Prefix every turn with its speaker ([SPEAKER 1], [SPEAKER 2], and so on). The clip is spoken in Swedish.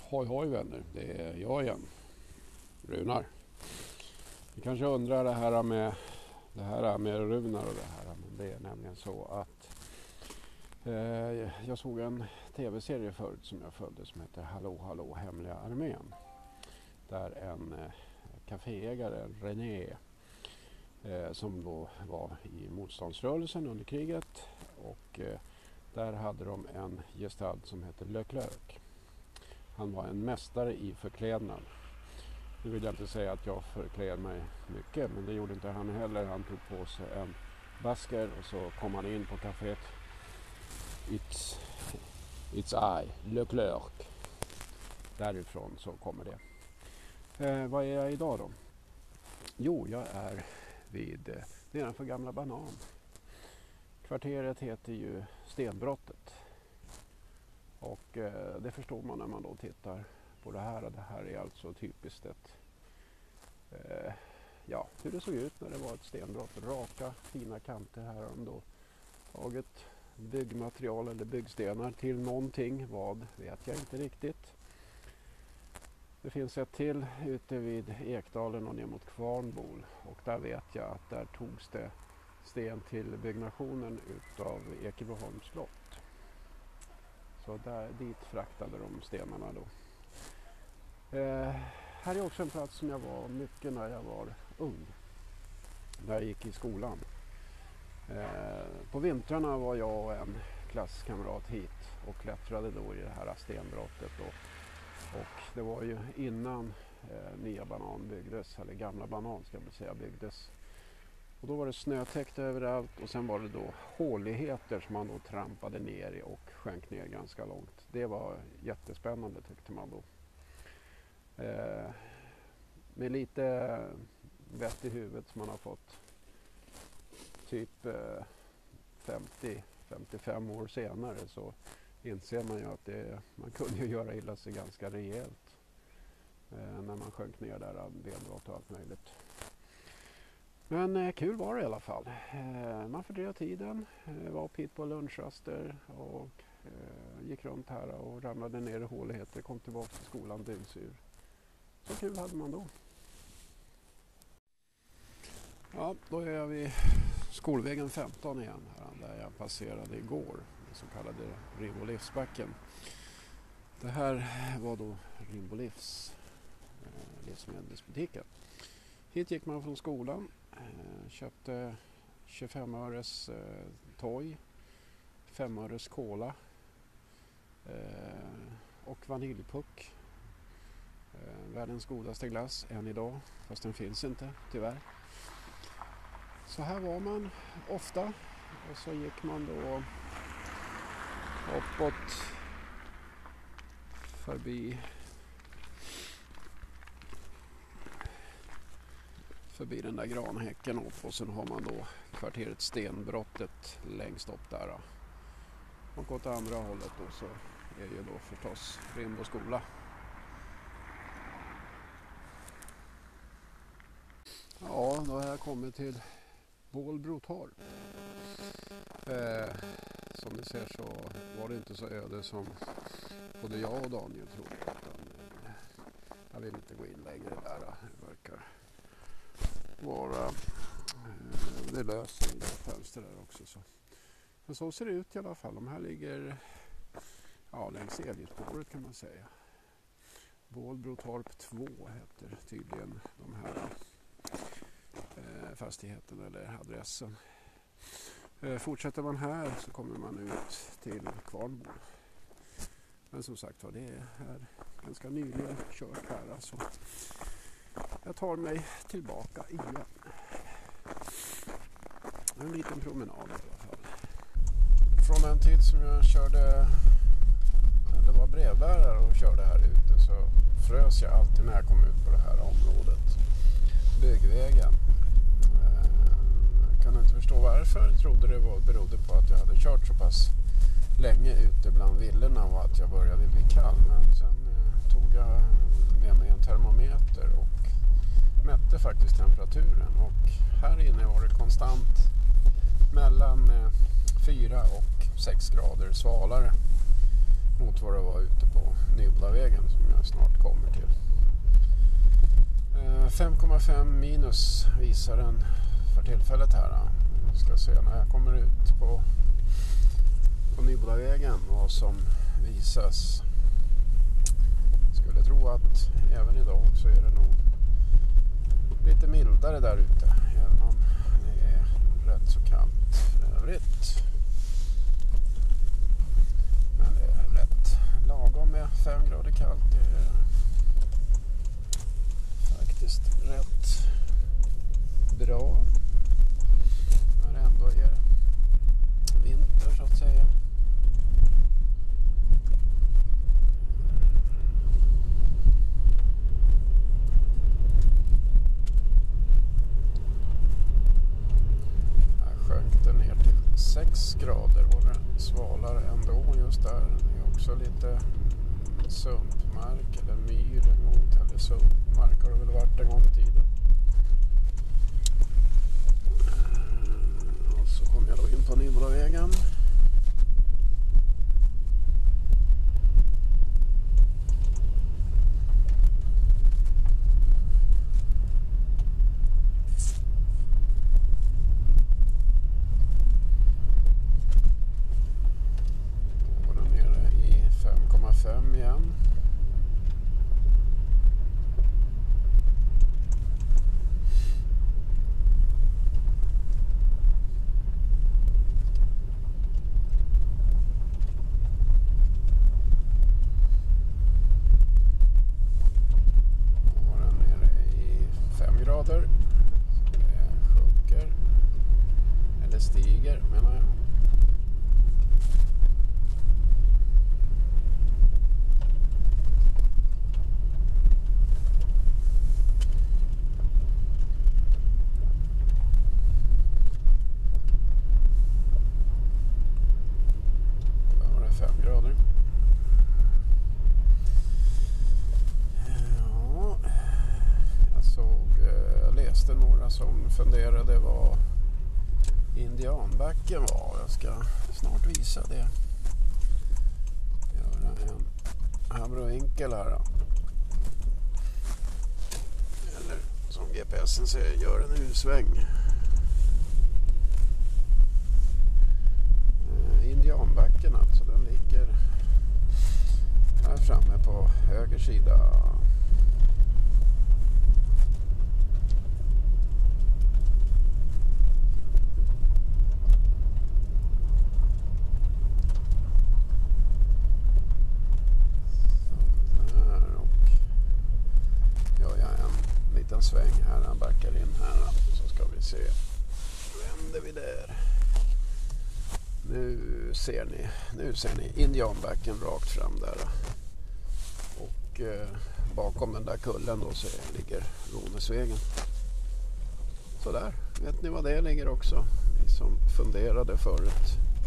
[SPEAKER 1] Hoj hoj vänner, det är jag igen, Runar. Ni kanske undrar det här med Runar och det här, men det är nämligen så att jag såg en tv-serie förut som jag följde som heter Hallå hallå hemliga armén. Där en kaféägare, René, som då var i motståndsrörelsen under kriget, och där hade de en gestalt som heter Leclerc. Han var en mästare i förklädnad. Nu vill jag inte säga att jag förkläd mig mycket, men det gjorde inte han heller. Han tog på sig en basker och så kom han in på kaféet. It's I, Leclerc. Därifrån så kommer det. Vad är jag idag då? Jo, jag är nedanför Gamla Banan. Kvarteret heter ju Stenbrottet. Och det förstår man när man då tittar på det här. Det här är alltså typiskt hur det såg ut när det var ett stenbrott. Raka, fina kanter här om då. Taget byggmaterial eller byggstenar till någonting. Vad vet jag inte riktigt. Det finns ett till ute vid Ekdalen och ner mot Kvarnbol. Och där vet jag att där togs det sten till byggnationen utav Ekebyholms slott. Så dit fraktade de stenarna då. Här är också en plats som jag var mycket när jag var ung. När jag gick i skolan. På vintrarna var jag och en klasskamrat hit och klättrade då i det här stenbrottet. Och det var ju innan Nya Banan byggdes, eller Gamla Banan ska man säga byggdes. Och då var det snötäckt överallt och sen var det då håligheter som man då trampade ner i och sjönk ner ganska långt. Det var jättespännande tyckte man då. Med lite vett i huvudet som man har fått typ 50-55 år senare så inser man ju att man kunde ju göra illa sig ganska rejält när man sjönk ner där av benbrott och allt möjligt. Men kul var det i alla fall. Man fördrev tiden, var upp hit på lunchraster och gick runt här och ramlade ner i håligheter, kom tillbaka till skolan dyngsur. Så kul hade man då. Ja, då är jag vid Skolvägen 15 igen här, där jag passerade igår, den så kallade Rimbo Livsbacken. Det här var då Rimbo Livs livsmedelsbutiken. Hit gick man från skolan, köpte 25 öres toj, 5 öres cola och vaniljpuck. Världens godaste glass än idag, fast den finns inte tyvärr. Så här var man ofta och så gick man då uppåt förbi den där granhäcken upp och sen har man då kvarteret Stenbrottet längst upp där. Och åt andra hållet då så är ju då förstås Rimbo skola. Ja, då har jag kommit till Bålbrotorp. Som ni ser så var det inte så öde som både jag och Daniel trodde. Jag vill inte gå in längre där. Det verkar vara det löser i det fönster där också. Så. Men så ser det ut i alla fall. De här ligger längs Elgespåret kan man säga. Bålbrotorp 2 heter tydligen de här fastigheten eller adressen. Fortsätter man här så kommer man ut till Kvarnbol. Men som sagt var, det är ganska nyligen kört här. Alltså. Jag tar mig tillbaka igen. En liten promenad i alla fall. Från den tid som jag körde, det var brevbärare och körde här ute, så frös jag alltid när jag kom ut på det här området. Byggvägen. Jag kunde inte förstå varför. Jag trodde det berodde på att jag hade kört så pass länge ute bland villorna och att jag började bli kall. Men sen tog jag med mig en termometer och mätte faktiskt temperaturen. Och här inne var det konstant mellan 4 och 6 grader svalare. mot vad det var ute på Nybolavägen som jag snart kommer till. 5,5 minus visar den för tillfället här. Jag ska se när jag kommer ut på Nybolavägen vad som visas. Skulle tro att även idag så är det nog lite mildare där ute, även om det är rätt så kallt övrigt. Men det är rätt lagom med 5 grader kallt. Det är faktiskt rätt bra när det ändå är vinter så att säga. Här sjönk det ner till 6 grader och det svalare ändå just där. Det är också lite sumpmark eller myr en gång, eller sumpmark har det väl varit en gång i tiden. Och så kommer jag då in på Nybolavägen. Och den nere i 5,5 igen. Det sjunker eller stiger menar jag. Där var det 5 grader. Jag läste några som funderade vad Indianbacken var. Jag ska snart visa det. Göra en abrovinkel här då. Eller som GPSen säger, gör en U-sväng. Indianbacken alltså, den ligger här framme på höger sida. En sväng här, han backar in här, så ska vi se, vänder vi där. Nu ser ni Indianbacken rakt fram där och bakom den där kullen då så ligger Ronäsvägen. Så där, vet ni vad det ligger också, ni som funderade förut.